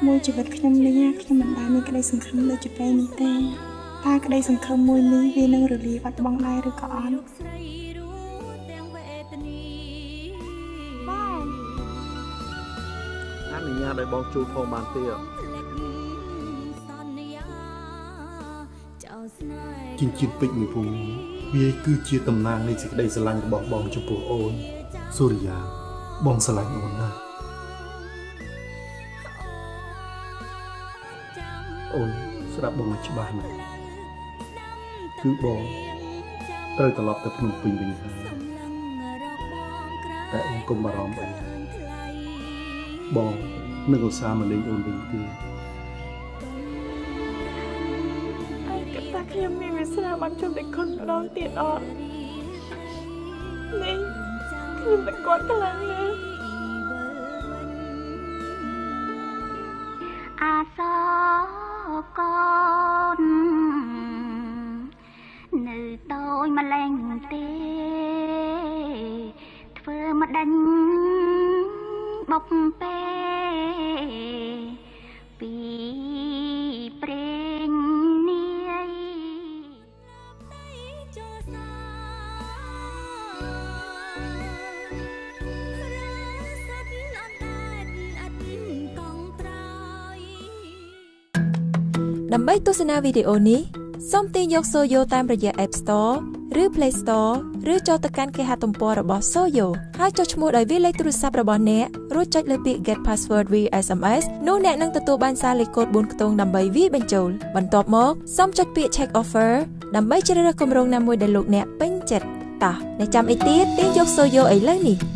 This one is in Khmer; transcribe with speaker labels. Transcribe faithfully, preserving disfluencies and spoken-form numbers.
Speaker 1: មួយជីវិតខ្ញុំនេះខ្ញុំមិនបានមានក្តីសង្ឃឹមដូចជាពេលនេះទេតើក្តីសង្ឃឹមមួយនេះវានឹងរលាយបាត់បង់ដែរឬក៏អត់
Speaker 2: អនុញ្ញាតឲ្យបងជួលផងបានទេ
Speaker 3: ជីជាតិពេជ្រមួយពូវាគឺជាតំណាងនៃសេចក្តីស្រឡាញ់របស់បងចំពោះអូនសូរិយាបងស្រឡាញ់អូនណាស់អូនស្ដាប់បងឲ្យច្បាស់ណាស់គឺបងត្រូវត្រឡប់ទៅភ្នំពេញវិញហើយតែអូនកុំបារម្ភអីបងនឹងឧស្សាហ៍មកលេងអូនវិញទៀត
Speaker 1: តែខ្ញុំមានវាសនាបានជួបតែคนម្ដងទៀតអត់នេះខ្ញុំតែគាត់ខ្លាំងណាស់
Speaker 4: អាសកូននៅតូចម្លែងទេធ្វើមកដាញ់បុកពេពីព្រេងនាយ
Speaker 5: ដើម្បីទស្សនាវីដេអូនេះសូមទាញយក Soyo តាមរយៈ App Store ឬ Play Store ឬចូលទៅកាន់គេហទំព័ររបស់ Soyo ហើយចុចឈ្មោះដោយវាលេខទូរស័ព្ទរបស់អ្នករួចចុចលើពាក្យ Get Password via เอส เอ็ม เอส នោះអ្នកនឹងទទួលបានសារលេខកូដបួនខ្ទង់ដើម្បីវាបញ្ចូលបន្ទាប់មកសូមចុចពាក្យ Check Offer ដើម្បីជ្រើសរើសគម្រោងណាមួយដែលលោកអ្នកពេញចិត្តតោះអ្នកចាំអីទៀតទាញយក Soyo ឥឡូវនេះ